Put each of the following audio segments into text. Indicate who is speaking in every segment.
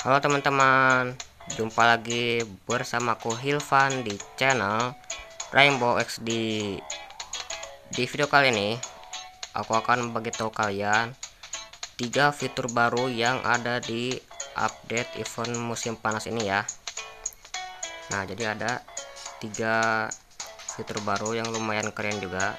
Speaker 1: Halo teman-teman, jumpa lagi bersamaku Hilvan di channel Rainbow XD. Di video kali ini, aku akan memberitahu kalian 3 fitur baru yang ada di update event musim panas ini ya. Nah, jadi ada 3 fitur baru yang lumayan keren juga,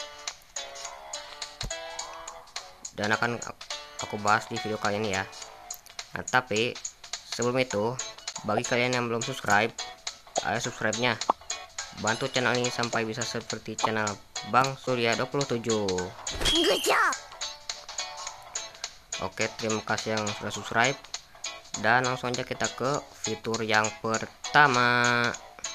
Speaker 1: dan akan aku bahas di video kali ini ya. Nah, tapi sebelum itu, bagi kalian yang belum subscribe, ayo subscribe-nya. Bantu channel ini sampai bisa seperti channel Bang Surya 27. Oke, terima kasih yang sudah subscribe. Dan langsung aja kita ke fitur yang pertama.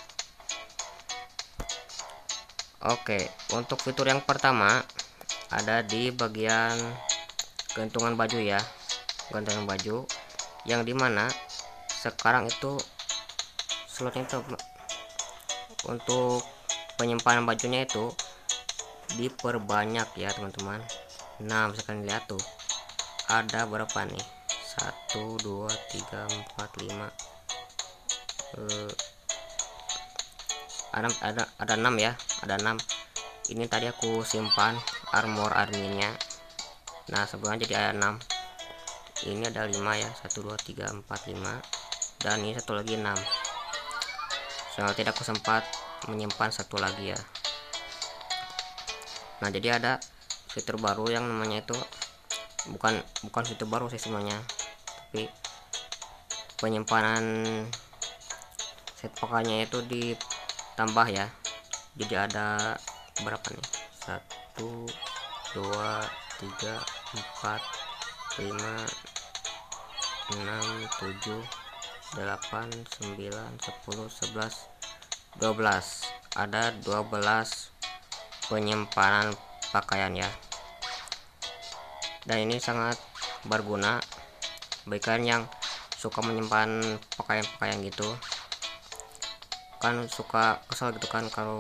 Speaker 1: Oke, untuk fitur yang pertama ada di bagian gantungan baju ya. Gantungan baju yang dimana sekarang itu slotnya itu untuk penyimpanan bajunya itu diperbanyak ya teman-teman. Nah, misalkan lihat tuh ada berapa nih, 1 2 3 4 5 ada 6 ya, ada 6. Ini tadi aku simpan armor adminnya. Nah, sebenarnya jadi ada 6. Ini ada 5 ya, 1 2 3 4 5, dan ini satu lagi 6. Soalnya tidak aku sempat menyimpan satu lagi ya. Nah, jadi ada fitur baru yang namanya itu bukan fitur baru sih semuanya, tapi penyimpanan set pakainya itu ditambah ya. Jadi ada berapa nih, 1 2 3 4 5 6 7 8 9 10 11 12. Ada 12 penyimpanan pakaian ya, dan ini sangat berguna bagi kalian yang suka menyimpan pakaian-pakaian gitu kan, suka kesel gitu kan kalau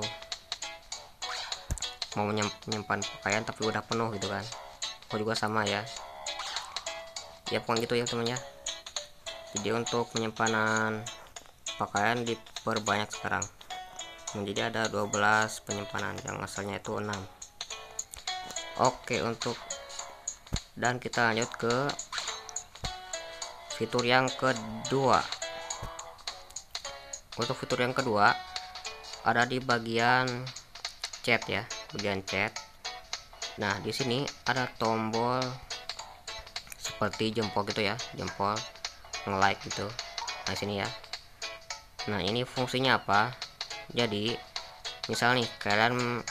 Speaker 1: mau menyimpan pakaian tapi udah penuh gitu kan. Aku juga sama ya, pokoknya gitu ya teman ya. Jadi untuk penyimpanan pakaian diperbanyak sekarang, jadi ada 12 penyimpanan yang asalnya itu 6. Oke, dan kita lanjut ke fitur yang kedua. Untuk fitur yang kedua ada di bagian chat ya, bagian chat. Nah, di sini ada tombol seperti jempol gitu ya, jempol nge-like gitu. Nah, sini ya. Nah, ini fungsinya apa? Jadi misal nih kalian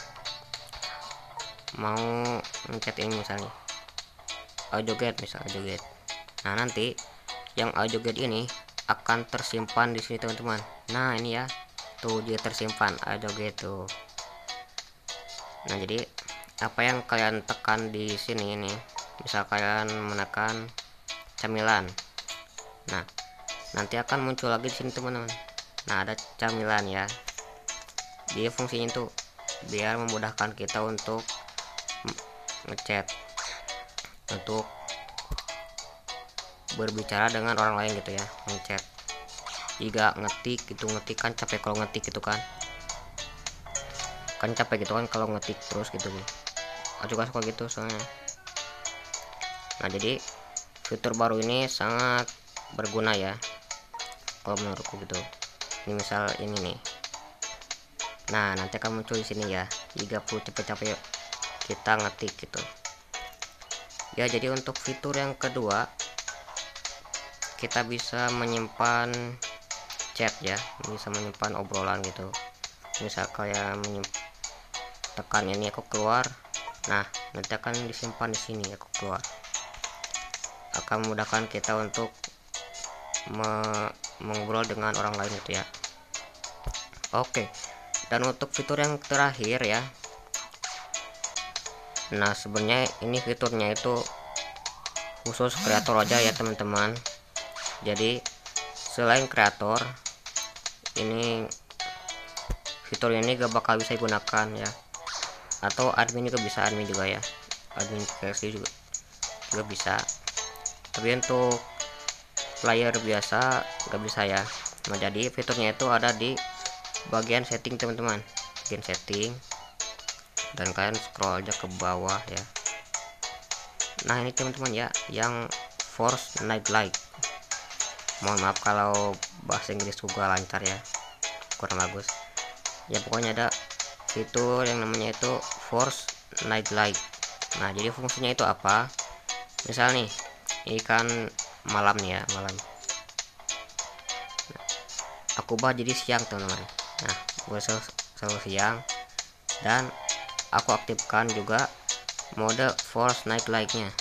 Speaker 1: mau mencet ini, misalnya joget, misalnya joget. Nah, nanti yang joget ini akan tersimpan di sini teman-teman. Nah, ini ya, tuh dia tersimpan joget tuh. Nah, jadi apa yang kalian tekan di sini ini, misal kalian menekan camilan, nah nanti akan muncul lagi di sini teman-teman. Nah, ada camilan ya. Dia fungsinya tuh biar memudahkan kita untuk ngechat, untuk berbicara dengan orang lain gitu ya, ngechat. Jika ngetik gitu, ngetik kan capek kalau ngetik gitu kan capek gitu kan kalau ngetik terus gitu. Aku juga suka gitu soalnya. Nah, jadi fitur baru ini sangat berguna ya kalau menurutku gitu. Ini misal ini nih, nah nanti akan muncul di sini ya, jika perlu capek-capek kita ngetik gitu ya. Jadi untuk fitur yang kedua, kita bisa menyimpan chat ya, bisa menyimpan obrolan gitu. Misal kalian tekan ini aku keluar, nah nanti akan disimpan di sini aku keluar. Akan memudahkan kita untuk mengobrol dengan orang lain gitu ya. Oke, dan untuk fitur yang terakhir ya, nah sebenarnya ini fiturnya itu khusus kreator aja ya teman-teman. Jadi selain kreator, ini fitur ini gak bakal bisa digunakan ya, atau admin juga bisa, admin juga ya, admin versi juga bisa. Tapi untuk player biasa nggak bisa ya. Nah jadi fiturnya itu ada di bagian setting teman-teman, bagian setting, dan kalian scroll aja ke bawah ya. Nah ini teman-teman ya, yang force night light. Mohon maaf kalau bahasa Inggris juga lancar ya, kurang bagus ya. Pokoknya ada fitur yang namanya itu force night light. Nah jadi fungsinya itu apa, misal nih ini kan malam nih ya, malam, aku ubah jadi siang teman-teman. Nah gue selalu siang, dan aku aktifkan juga mode force night light nya.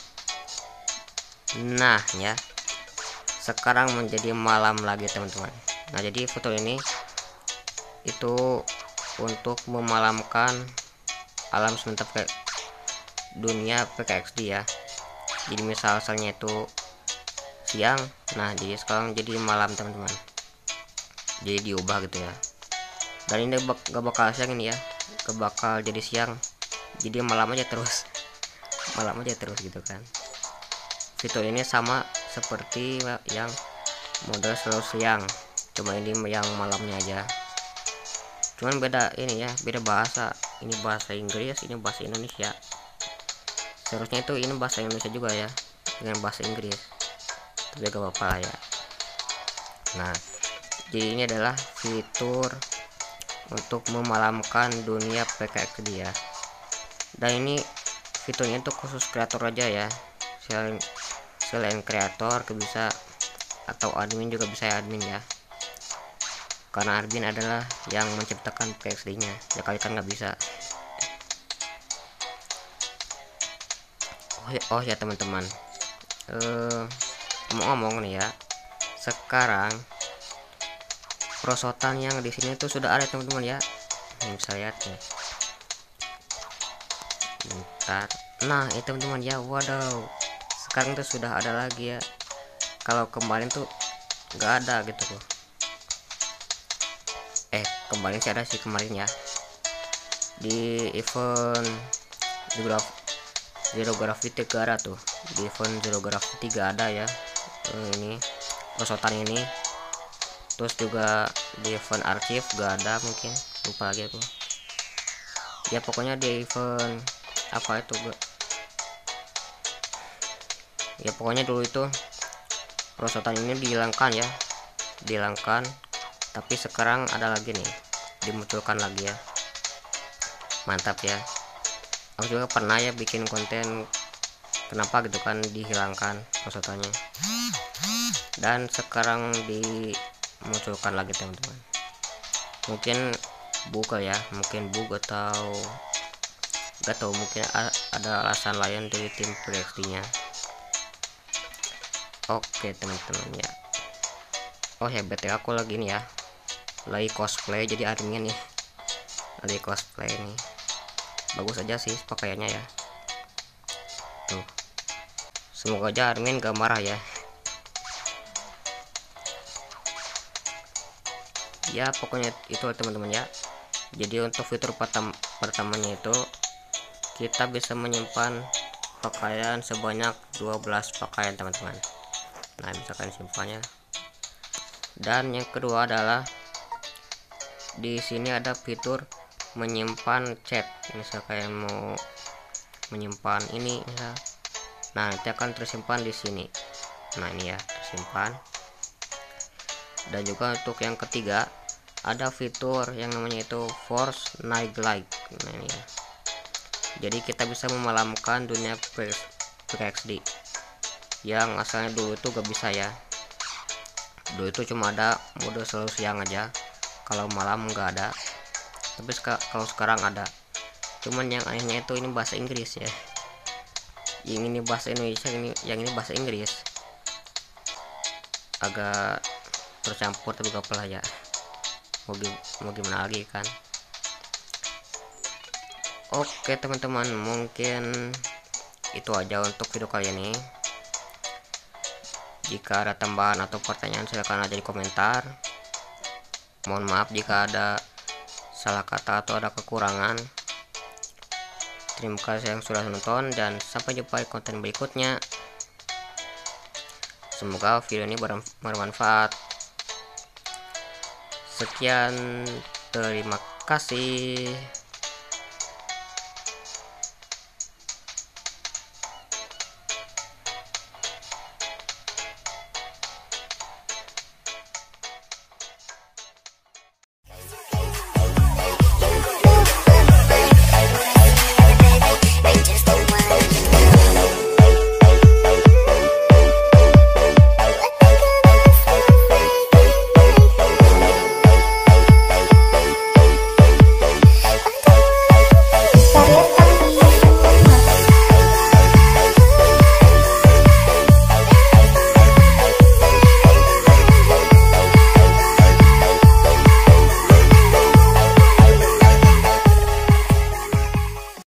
Speaker 1: Nah ya, sekarang menjadi malam lagi teman-teman. Nah jadi fitur ini itu untuk memalamkan alam semesta dunia PKXD ya. Jadi misal asalnya itu siang, nah jadi sekarang jadi malam teman-teman, jadi diubah gitu ya. Dan ini gak bakal siang ini ya, gak bakal jadi siang, jadi malam aja terus malam aja terus gitu kan. Fitur ini sama seperti yang mode selalu siang, cuma ini yang malamnya aja, cuman beda ini ya, beda bahasa. Ini bahasa Inggris, ini bahasa Indonesia. Seharusnya itu ini bahasa Indonesia juga ya, dengan bahasa Inggris, tapi gak apa-apa lah ya. Nah jadi ini adalah fitur untuk memalamkan dunia PKXD ya, dan ini fiturnya itu khusus kreator aja ya. Selain kreator bisa, atau admin juga bisa ya, admin ya, karena admin adalah yang menciptakan PKXD nya ya, kalian kan nggak bisa. Oh ya teman-teman, ngomong-ngomong nih ya, sekarang perosotan yang di sini tuh sudah ada teman-teman ya. Ini bisa lihat nih, bentar. Nah ini teman-teman ya, waduh, sekarang tuh sudah ada lagi ya. Kalau kemarin tuh nggak ada gitu loh. Kemarin sih ada sih, kemarin ya, di event Zero Gravity 3 ada tuh, di event Zero Gravity 3 ada ya. Ini perosotan ini, terus juga di event archive gak ada, mungkin lupa lagi aku ya. Pokoknya di event apa itu ya, pokoknya dulu itu perosotan ini dihilangkan ya, dihilangkan, tapi sekarang ada lagi nih, dimunculkan lagi ya. Mantap ya, aku juga pernah ya bikin konten kenapa gitu kan dihilangkan perosotannya, dan sekarang dimunculkan lagi teman-teman. Mungkin bug ya, mungkin bug atau gak tahu, mungkin ada alasan lain dari tim PKXD nya. Oke teman-teman ya. Oh ya, BTW aku lagi nih ya, lagi cosplay jadi admin nih, lagi cosplay nih. Bagus aja sih pakaiannya ya tuh, semoga aja admin gak marah ya. Ya pokoknya itu teman-teman ya. Jadi untuk fitur pertamanya itu kita bisa menyimpan pakaian sebanyak 12 pakaian teman-teman. Nah misalkan simpannya. Dan yang kedua adalah di sini ada fitur menyimpan chat. Misal kalian mau menyimpan ini misal, nah nanti akan tersimpan di sini. Nah ini ya, tersimpan. Dan juga untuk yang ketiga ada fitur yang namanya itu force night light. Nah ini ya, jadi kita bisa memalamkan dunia PKXD yang asalnya dulu itu gak bisa ya. Dulu itu cuma ada mode selalu siang aja, kalau malam nggak ada. Tapi kalau sekarang ada, cuman yang anehnya itu ini bahasa Inggris ya, yang ini bahasa Indonesia, yang ini bahasa Inggris, agak tercampur, tapi gak apa ya, mau gimana lagi kan. Oke teman-teman, mungkin itu aja untuk video kali ini. Jika ada tambahan atau pertanyaan silahkan aja di komentar. Mohon maaf jika ada salah kata atau ada kekurangan. Terima kasih yang sudah menonton, dan sampai jumpa di konten berikutnya. Semoga video ini bermanfaat. Sekian, terima kasih.